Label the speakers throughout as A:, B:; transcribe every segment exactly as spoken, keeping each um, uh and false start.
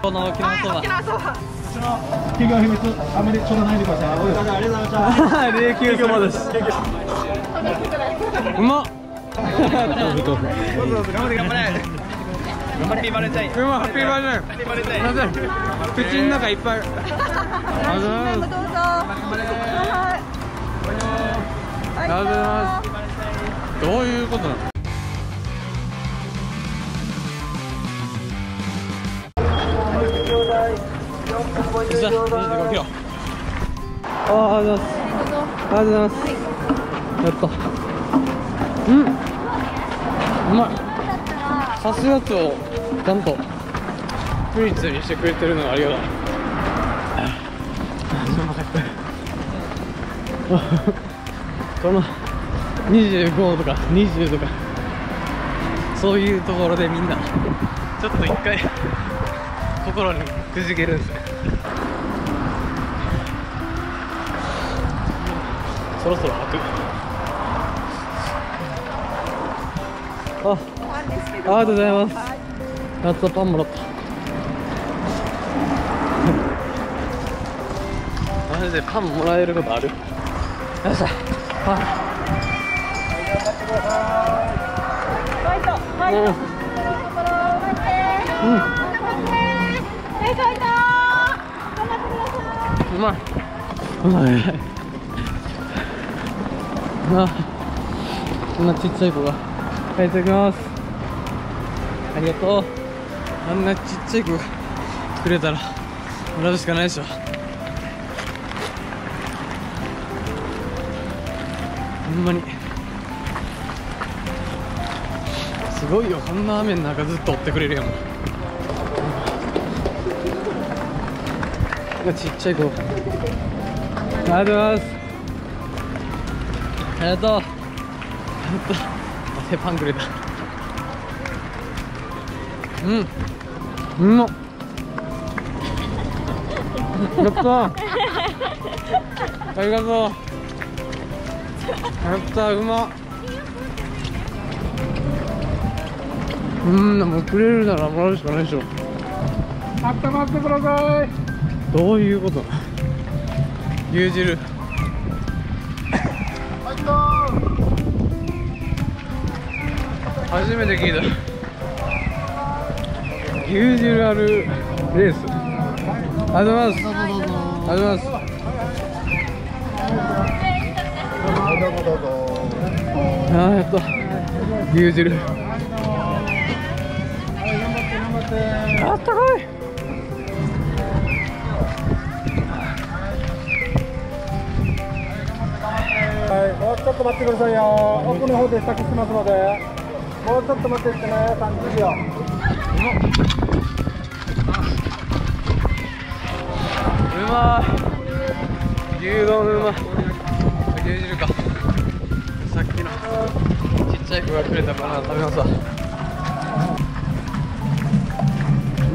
A: この沖縄そば。
B: 沖縄そば。
C: 企業秘密あまりちょうだないでください。ありがとうございました。
A: 霊柩そばです。うまっ。
B: どうぞどうぞ頑張って頑張れ。ハッピーバレンタイン。
A: うま、ハッピーバレンタイン。
B: ハッピーバレンタイン。
A: 口の中いっぱい。ありがとうございます。
B: どうぞ。
A: ありがとうございます。どういうことなの？にじゅうごキロ。ああ、ありがとうございます。ありがとうございます。やった。うん。うまい。刺すやつをちゃんとプリッツにしてくれてるのがありがたい。このにじゅうごとかにじゅうとかそういうところでみんなちょっと一回心にくじけるんですね。そろそろ吐く。あ、ありがとうございます。やっとパンもらった。マジでパンもらえることある？よっしゃ、パン。うん。うん。うまい。うまい。あ、こんなちっちゃい子が。はい、いただきます。ありがとう。あんなちっちゃい子がくれたらもらうしかないでしょ。ほんまにすごいよ。こんな雨の中ずっと追ってくれるやん。ちっちゃい子、ありがとうございます。ありがとう。やった。汗パンくれた。うん、うまっ。やった。ありがとう。やった、うまっ。うん、もうくれるならもらうしかないでしょ。
C: あったまってください。
A: どういうこと？牛汁。初めて聞いた。牛汁あるレース。ありがとうございます。ありがとうございます。ああ、やった。牛汁。あったかい。
C: はい、もうちょっと待ってくださいよ。奥の方で支度してますので、もうちょっと待ってってね。さんじゅうびょう。
A: うまい。牛丼うまい。牛汁か。さっきのちっちゃい子がくれたバナナ食べますわ。うん。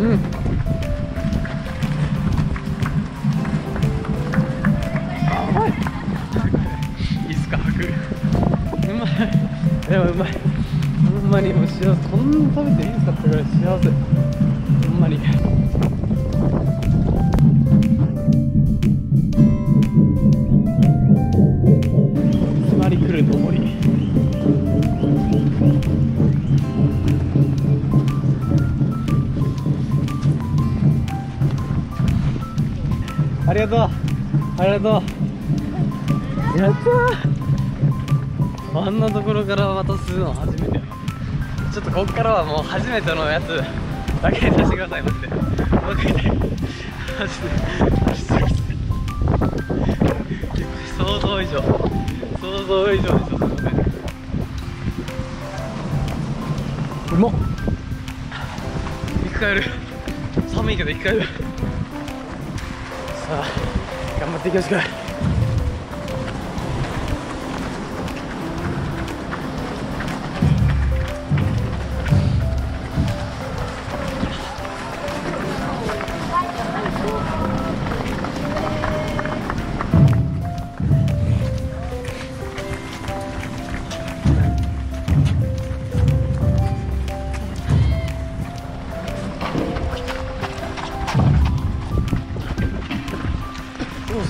A: うまい。いいっすか、吐く。うまい。でもうまい。ほんまにもう幸せ。こんな食べていいんすかってぐらい幸せ。ほんまに。詰まりくる登り。ありがとう。ありがとう。やったー。あんなところから渡すの初めて。ちょっとこっからはもう初めてのやつだけにさせてください。マジでもう一回マジで想像以上想像以上でしょ。すいません。うまっ。生き返る。寒いけど生き返る。さあ頑張っていきましょうか。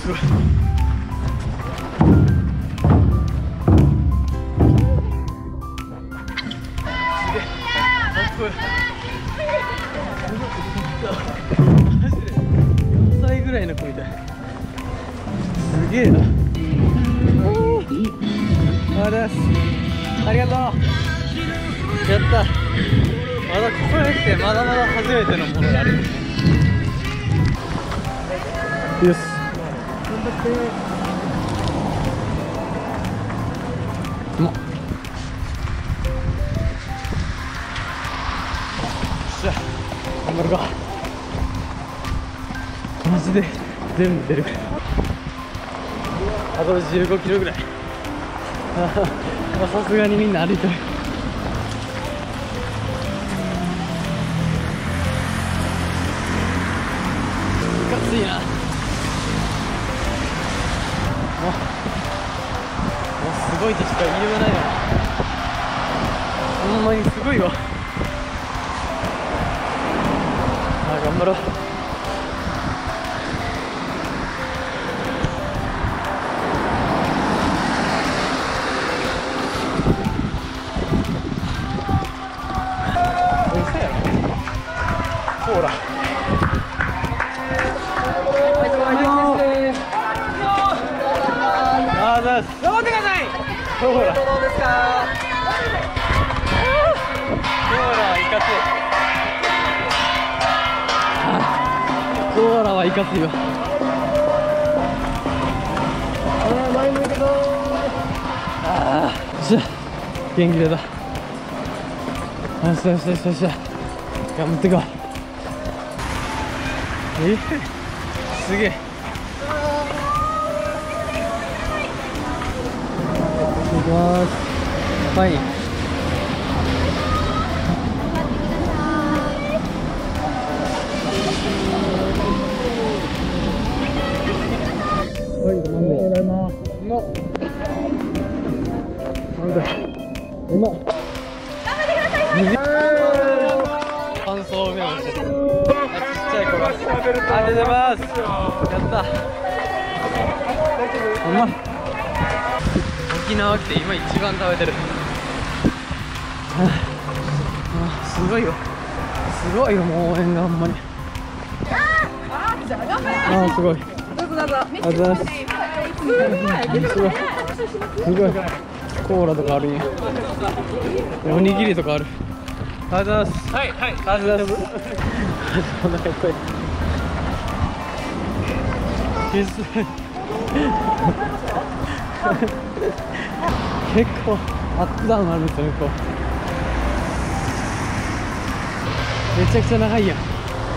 A: すごい。マジでよんさいぐらいの子みたい。すげえな。あれです。ありがとう。やった。まだここへ来てまだまだ初めてのものがあるんですね。よし。頑張って。うまっ。よっしゃ。頑張るか。マジで全部出るくらい。あとじゅうごキロぐらい。さすがにみんな歩いてる。いかついな。もうもうすごいとしか言いようがないよ。ほんまにすごいわ。あ、頑張ろう。ほら。あざす。頑張ってください。ほら。どうですか。ほら、いかつい。ほらはいかついわ。前向いてこー。ああ、よっしゃ。元気出た。よしよしよしよし。頑張ってこう。えー、すげえ。行きます。はい。はい、なんで。うまっ。なんで。うまっ。頑張ってください。感想を見ました。ありがとうございます。やった。うまっ。沖縄来て今一番食べてる。ああ、すごいよ。すごいよ、もう応援がほんまに。ああ、すごい。ありがとうございます。すごい。すごい。コーラとかあるんや。おにぎりとかある。ありがとうございます。はい、はい。ありがとうございます。お腹いっぱい。結構アップダウンあるんですよね。こうめちゃくちゃ長いやん。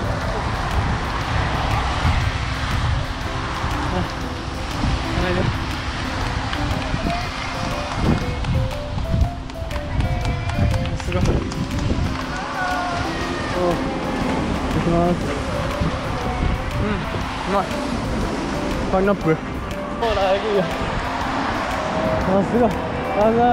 A: すごい。おお、行きます。うん、うまい。パイナップル。ほら、えぐいよ。あ、すごい。ありがとうございます。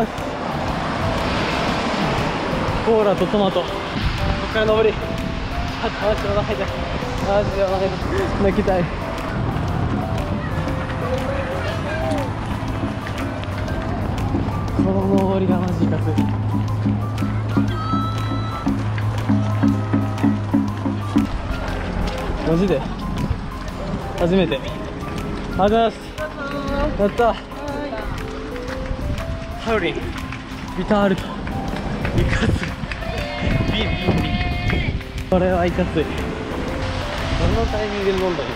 A: コーラとトマト。こっから登り。あ、マジでお腹痛い。マジでお腹痛い。泣きたい。この登りがマジかつい。マジで初めて。ありがとうございます。やった。ハウリン、ビタールト、いかつい。ビンビンビン。これはいかつい。どのタイミングで飲んだけど。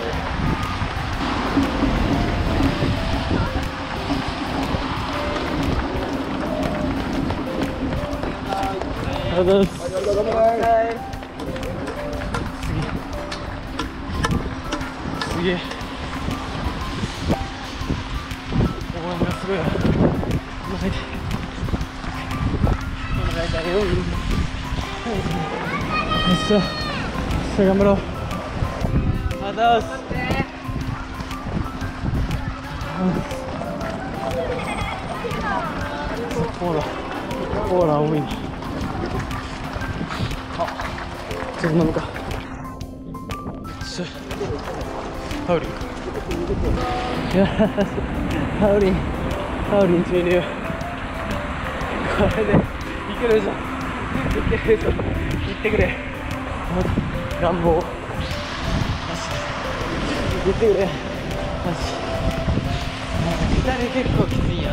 A: ありがとうございます。すげえ。応援がすごいわ。お腹痛い。お腹痛いよ。よっしゃ。よっしゃ、頑張ろう。ありがとうございます。コーラ。コーラ多いね。あ、ちょっと飲むか。よっしゃ。ハウリング。 よし、ハウリンハウリン注入。これでいけるでしょ、いけるでしょ、いってくれ、願望、よし、いってくれ、よし、左結構きついんや。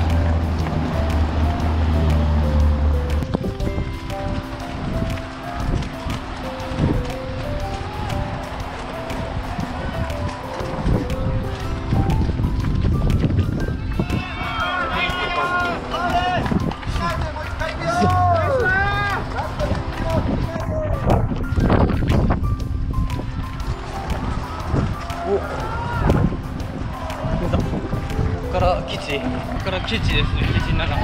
A: ここから基地、ここから基地ですね、基地の中。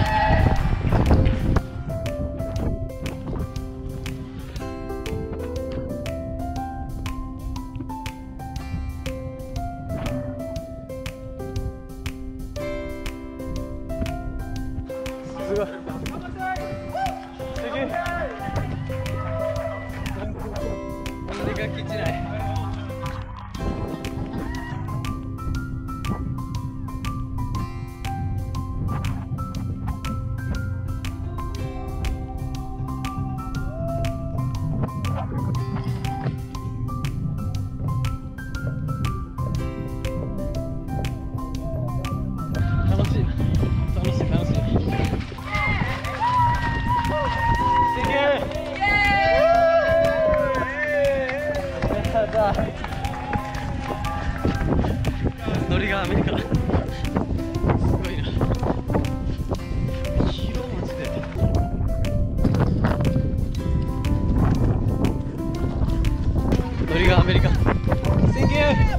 A: すごい。すげえ。これが基地内。楽しい、楽しい、楽しい。すげえ。やったー。ノリがアメリカ。すごいな。広マジで。ノリがアメリカ。すげえ。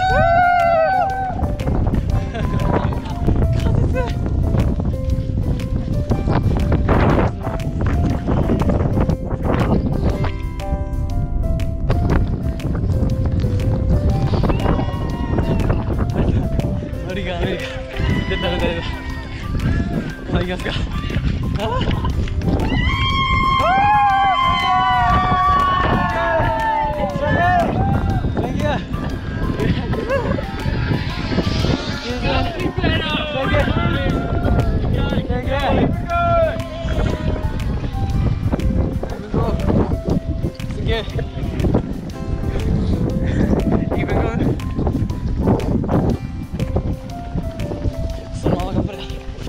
A: ノリがアメリカ。出た出た出た。さあ行きますか。あすげえ。いい部分。そのまま頑張れ。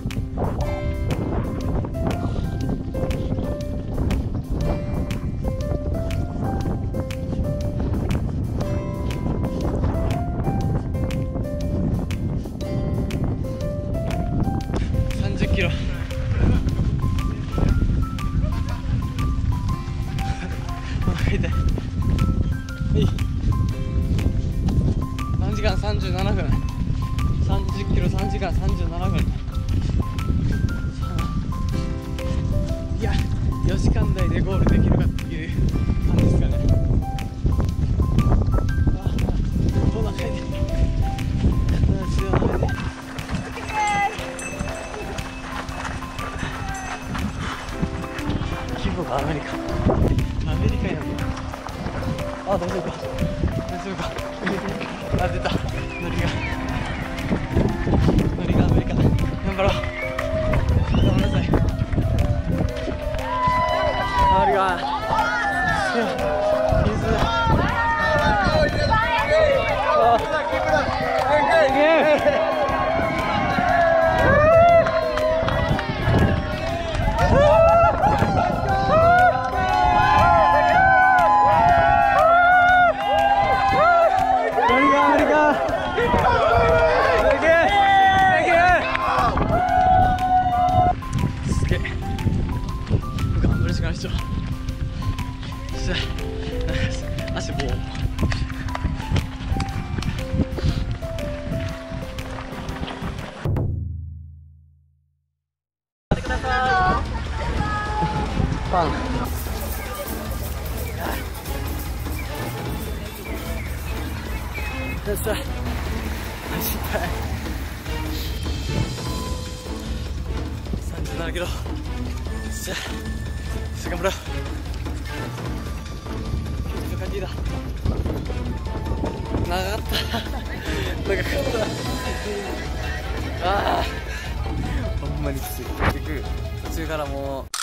A: さんじゅっキロ。お腹痛い。はい。さんじかんさんじゅうななふん。さんじゅっキロさんじかんさんじゅうななふん。いや、よじかん台でゴールできるかっていう感じですかね。あ、お腹痛い。規模がアメリカ。アメリカやん。あ、大丈夫か。大丈夫か。あ、出た。ノリが。ノリがアメリカ。頑張ろう。頑張りなさい。ノリが。水。あ、すげえ。足もうパンよっしゃ走ったいさんじゅうななキロよっしゃ頑張ろう感じだ長かったかったああほんまにきつい。結局途中からもう